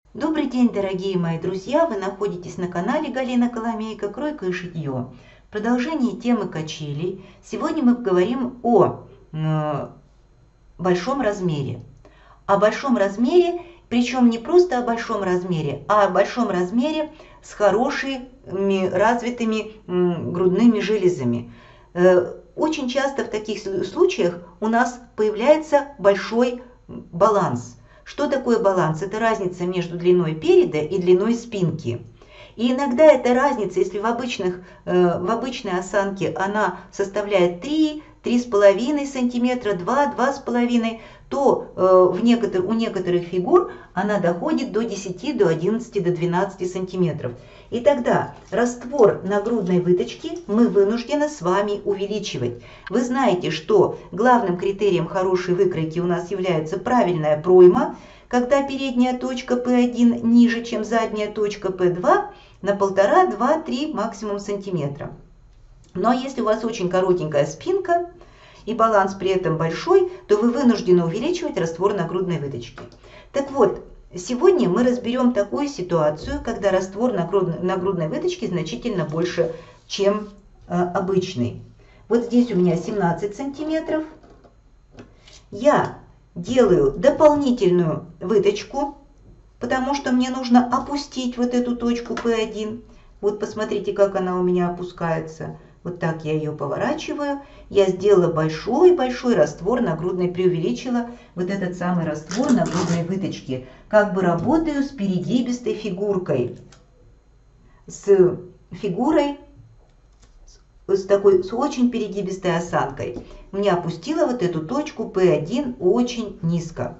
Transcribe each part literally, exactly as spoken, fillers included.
Добрый день, дорогие мои друзья! Вы находитесь на канале Галина Коломейка «Кройка и шитье». В продолжении темы качелей сегодня мы поговорим о э, большом размере. О большом размере, причем не просто о большом размере, а о большом размере с хорошими развитыми э, грудными железами. Э, очень часто в таких случаях у нас появляется большой баланс. Что такое баланс? Это разница между длиной переда и длиной спинки. И иногда эта разница, если в, обычных, э, в обычной осанке она составляет три, три с половиной сантиметра, два, два с половиной, то э, в некотор, у некоторых фигур она доходит до десяти, до одиннадцати, до двенадцати сантиметров. И тогда раствор нагрудной выточки мы вынуждены с вами увеличивать. Вы знаете, что главным критерием хорошей выкройки у нас является правильная пройма, когда передняя точка пэ один ниже, чем задняя точка пэ два на полтора, два, три максимум сантиметра. Но если у вас очень коротенькая спинка и баланс при этом большой, то вы вынуждены увеличивать раствор нагрудной выточки. Так вот, сегодня мы разберем такую ситуацию, когда раствор нагрудной выточки значительно больше, чем э, обычный. Вот здесь у меня семнадцать сантиметров. Я делаю дополнительную выточку, потому что мне нужно опустить вот эту точку пэ один. Вот посмотрите, как она у меня опускается. Вот так я ее поворачиваю. Я сделала большой-большой раствор нагрудной, преувеличила вот этот самый раствор нагрудной выточки. Как бы работаю с перегибистой фигуркой. С фигурой, с такой, с очень перегибистой осанкой. Мне опустила вот эту точку пэ один очень низко.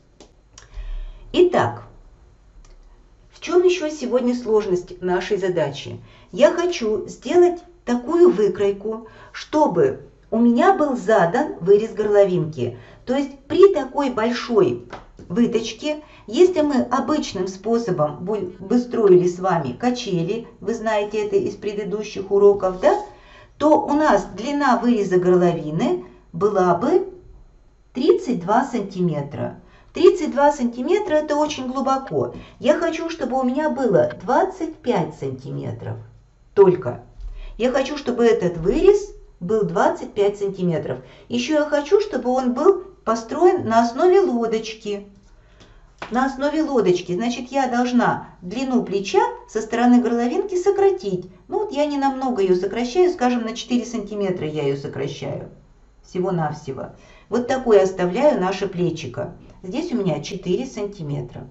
Итак, в чем еще сегодня сложность нашей задачи? Я хочу сделать такую выкройку, чтобы у меня был задан вырез горловинки. То есть при такой большой выточке, если мы обычным способом бы строили с вами качели, вы знаете это из предыдущих уроков, да, то у нас длина выреза горловины была бы тридцать два сантиметра. тридцать два сантиметра это очень глубоко. Я хочу, чтобы у меня было двадцать пять сантиметров только. Я хочу, чтобы этот вырез был двадцать пять сантиметров. Еще я хочу, чтобы он был построен на основе лодочки. На основе лодочки. Значит, я должна длину плеча со стороны горловинки сократить. Ну вот я не намного ее сокращаю, скажем, на четыре сантиметра я ее сокращаю. Всего-навсего. Вот такое оставляю наше плечико. Здесь у меня четыре сантиметра.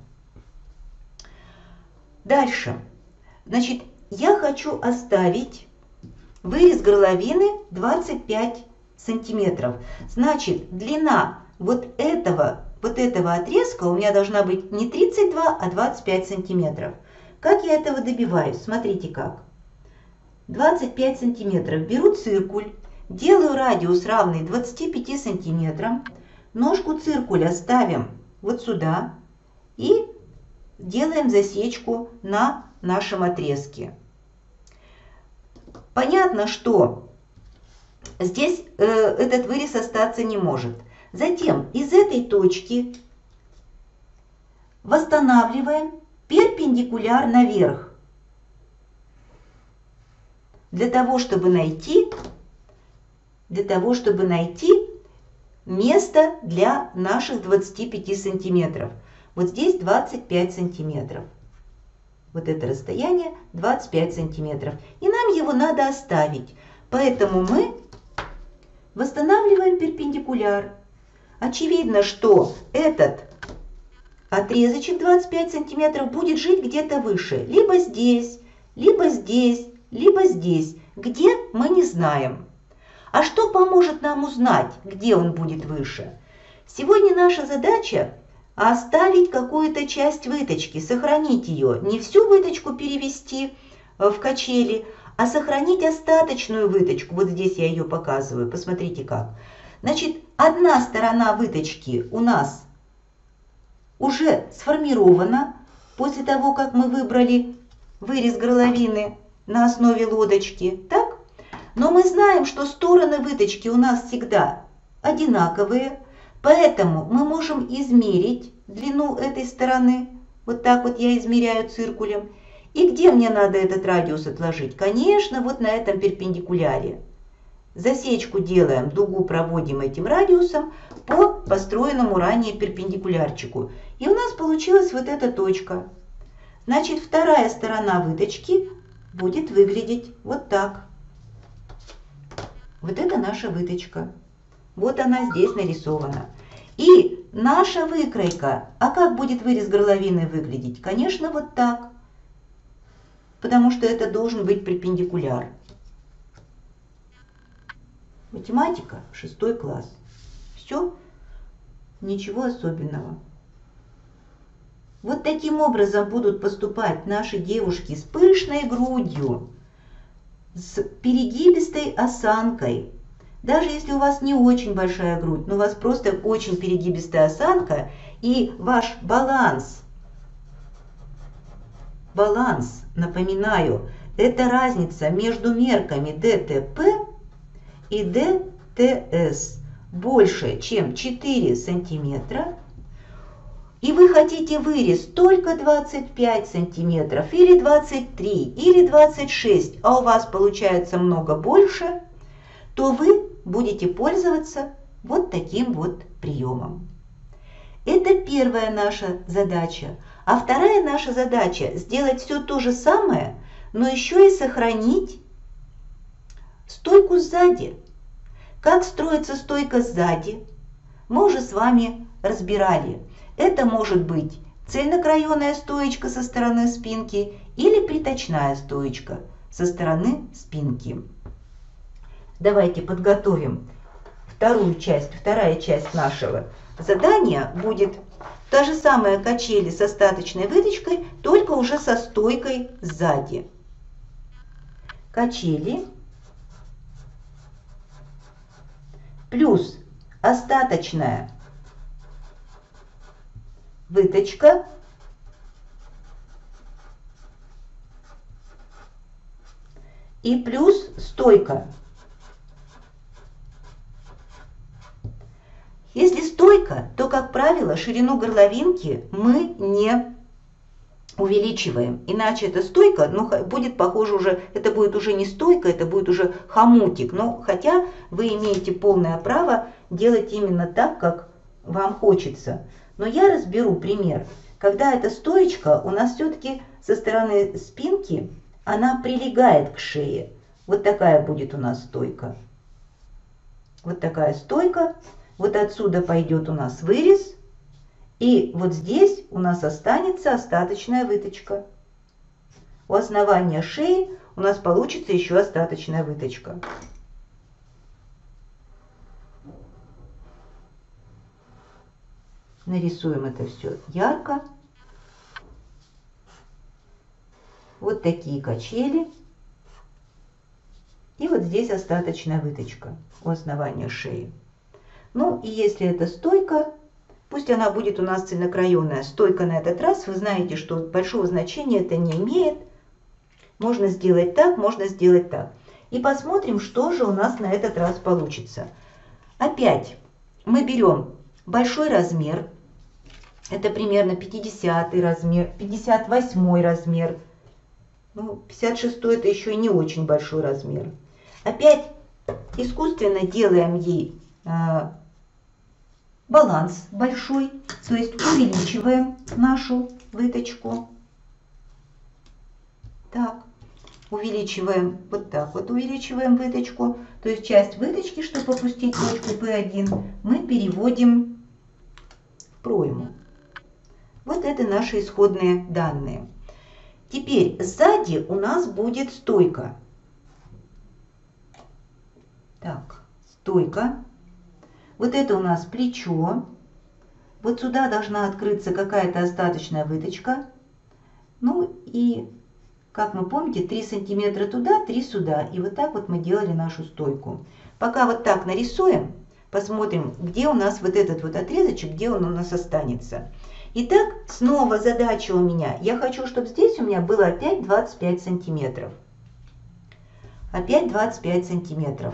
Дальше. Значит, я хочу оставить вырез горловины двадцать пять сантиметров. Значит, длина вот этого, вот этого отрезка у меня должна быть не тридцать два, а двадцать пять сантиметров. Как я этого добиваюсь? Смотрите как. двадцать пять сантиметров. Беру циркуль, делаю радиус равный двадцати пяти сантиметрам. Ножку циркуля ставим вот сюда и делаем засечку на нашем отрезке. Понятно, что здесь э, этот вырез остаться не может. Затем из этой точки восстанавливаем перпендикуляр наверх. Для того, чтобы найти, для того, чтобы найти место для наших двадцати пяти сантиметров. Вот здесь двадцать пять сантиметров. Вот это расстояние двадцать пять сантиметров. И нам его надо оставить. Поэтому мы восстанавливаем перпендикуляр. Очевидно, что этот отрезочек двадцать пять сантиметров будет жить где-то выше. Либо здесь, либо здесь, либо здесь. Где, мы не знаем. А что поможет нам узнать, где он будет выше? Сегодня наша задача оставить какую-то часть выточки, сохранить ее. Не всю выточку перевести в качели, а сохранить остаточную выточку. Вот здесь я ее показываю. Посмотрите как. Значит, одна сторона выточки у нас уже сформирована после того, как мы выбрали вырез горловины на основе лодочки. Так? Но мы знаем, что стороны выточки у нас всегда одинаковые. Поэтому мы можем измерить длину этой стороны Вот так вот я измеряю циркулем. И где мне надо этот радиус отложить? Конечно, вот на этом перпендикуляре. Засечку делаем, дугу проводим этим радиусом по построенному ранее перпендикулярчику. И у нас получилась вот эта точка. Значит, вторая сторона выточки будет выглядеть вот так. Вот это наша выточка. Вот она здесь нарисована. И наша выкройка. А как будет вырез горловины выглядеть? Конечно, вот так. Потому что это должен быть перпендикуляр. Математика, шестой класс. Все, ничего особенного. Вот таким образом будут поступать наши девушки с пышной грудью, с перегибистой осанкой. Даже если у вас не очень большая грудь, но у вас просто очень перегибистая осанка и ваш баланс, баланс, напоминаю, это разница между мерками дэ тэ пэ и дэ тэ эс больше, чем четыре сантиметра, и вы хотите вырез только двадцать пять сантиметров, или двадцать три, или двадцать шесть, а у вас получается много больше, то вы будете пользоваться вот таким вот приемом. Это первая наша задача. А вторая наша задача – сделать все то же самое, но еще и сохранить стойку сзади. Как строится стойка сзади, мы уже с вами разбирали. Это может быть цельнокраёная стоечка со стороны спинки или приточная стоечка со стороны спинки. Давайте подготовим вторую часть. Вторая часть нашего задания будет та же самая качели с остаточной выточкой, только уже со стойкой сзади. Качели плюс остаточная выточка и плюс стойка. Если стойка, то, как правило, ширину горловинки мы не увеличиваем. Иначе эта стойка, ну, будет похоже уже, это будет уже не стойка, это будет уже хомутик. Но хотя вы имеете полное право делать именно так, как вам хочется. Но я разберу пример. Когда эта стоечка у нас все-таки со стороны спинки, она прилегает к шее. Вот такая будет у нас стойка. Вот такая стойка. Вот отсюда пойдет у нас вырез. И вот здесь у нас останется остаточная выточка. У основания шеи у нас получится еще остаточная выточка. Нарисуем это все ярко. Вот такие качели. И вот здесь остаточная выточка у основания шеи. Ну и если это стойка, пусть она будет у нас цельнокраёная. Стойка на этот раз, вы знаете, что большого значения это не имеет. Можно сделать так, можно сделать так. И посмотрим, что же у нас на этот раз получится. Опять мы берем большой размер. Это примерно пятидесятый размер, пятьдесят восьмой размер. Ну, пятьдесят шестой это еще не очень большой размер. Опять искусственно делаем ей э, баланс большой, то есть увеличиваем нашу выточку. Так, увеличиваем, вот так вот увеличиваем выточку. То есть часть выточки, чтобы опустить точку пэ один, мы переводим в пройму. Вот это наши исходные данные. Теперь сзади у нас будет стойка. Так, стойка. Вот это у нас плечо. Вот сюда должна открыться какая-то остаточная выточка. Ну и, как вы помните, три сантиметра туда, три сюда. И вот так вот мы делали нашу стойку. Пока вот так нарисуем, посмотрим, где у нас вот этот вот отрезочек, где он у нас останется. Итак, снова задача у меня. Я хочу, чтобы здесь у меня было опять двадцать пять сантиметров. Опять двадцать пять сантиметров.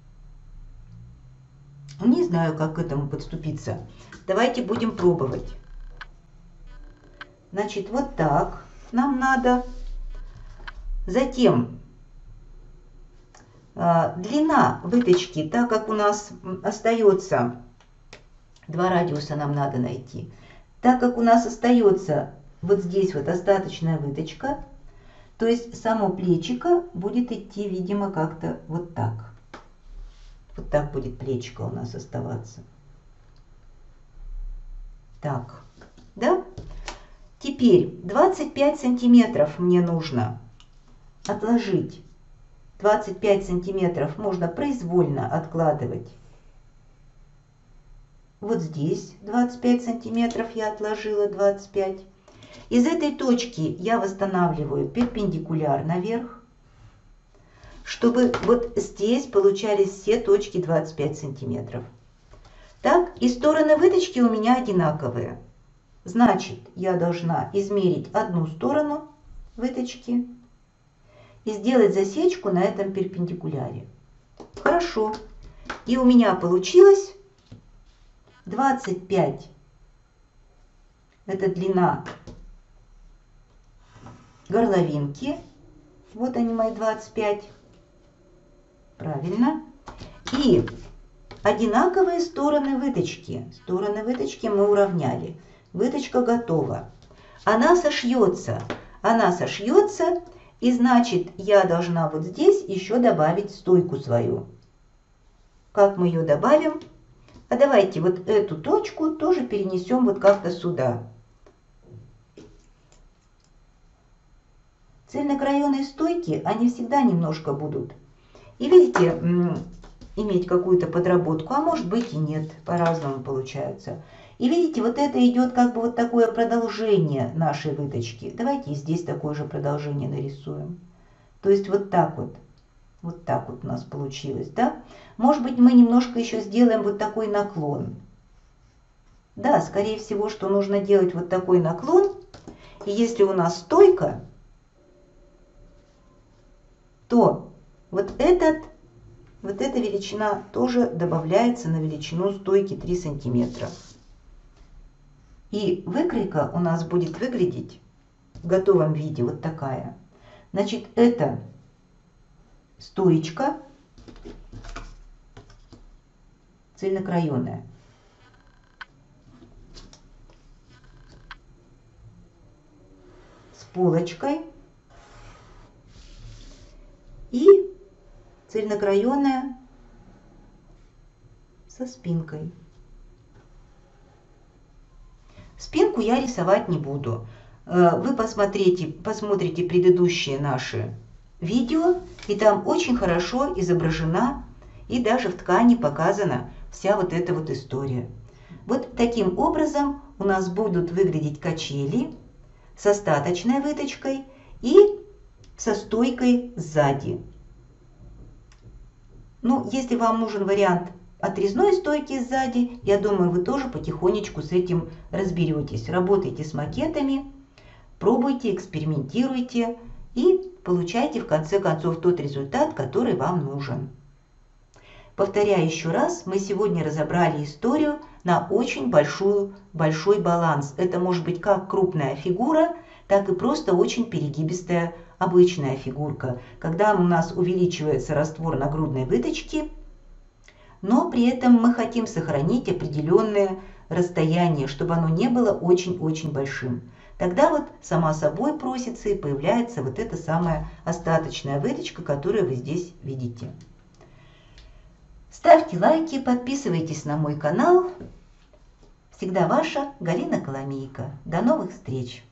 Не знаю, как к этому подступиться. Давайте будем пробовать. Значит, вот так нам надо. Затем длина выточки, так как у нас остается, два радиуса нам надо найти, так как у нас остается вот здесь вот остаточная выточка, то есть само плечико будет идти, видимо, как-то вот так. Вот так будет плечико у нас оставаться. Так, да? Теперь двадцать пять сантиметров мне нужно отложить. двадцать пять сантиметров можно произвольно откладывать. Вот здесь двадцать пять сантиметров я отложила, двадцать пять. Из этой точки я восстанавливаю перпендикуляр наверх, чтобы вот здесь получались все точки двадцать пять сантиметров. Так, и стороны выточки у меня одинаковые. Значит, я должна измерить одну сторону выточки и сделать засечку на этом перпендикуляре. Хорошо. И у меня получилось двадцать пять. Это длина горловинки. Вот они, мои двадцать пять. Правильно. И одинаковые стороны выточки. Стороны выточки мы уравняли. Выточка готова. Она сошьется. Она сошьется. И значит, я должна вот здесь еще добавить стойку свою. Как мы ее добавим? А давайте вот эту точку тоже перенесем вот как-то сюда. Цельнокраёные стойки, они всегда немножко будут. И видите, иметь какую-то подработку, а может быть и нет, по-разному получается. И видите, вот это идет как бы вот такое продолжение нашей выточки. Давайте и здесь такое же продолжение нарисуем. То есть вот так вот. Вот так вот у нас получилось, да? Может быть, мы немножко еще сделаем вот такой наклон. Да, скорее всего, что нужно делать вот такой наклон. И если у нас стойка, то вот, этот, вот эта величина тоже добавляется на величину стойки три сантиметра. И выкройка у нас будет выглядеть в готовом виде вот такая. Значит, это стоечка цельнокраёная. С полочкой. И цельнокраёная со спинкой. Спинку я рисовать не буду. Вы посмотрите, посмотрите предыдущие наши видео, и там очень хорошо изображена и даже в ткани показана вся вот эта вот история. Вот таким образом у нас будут выглядеть качели с остаточной выточкой и со стойкой сзади. Ну, если вам нужен вариант отрезной стойки сзади, я думаю, вы тоже потихонечку с этим разберетесь. Работайте с макетами, пробуйте, экспериментируйте и получайте в конце концов тот результат, который вам нужен. Повторяю еще раз, мы сегодня разобрали историю на очень большую, большой баланс. Это может быть как крупная фигура, так и просто очень перегибистая обычная фигурка, когда у нас увеличивается раствор нагрудной выточки, но при этом мы хотим сохранить определенное расстояние, чтобы оно не было очень-очень большим. Тогда вот сама собой просится и появляется вот эта самая остаточная выточка, которую вы здесь видите. Ставьте лайки, подписывайтесь на мой канал. Всегда ваша Галина Коломейко. До новых встреч!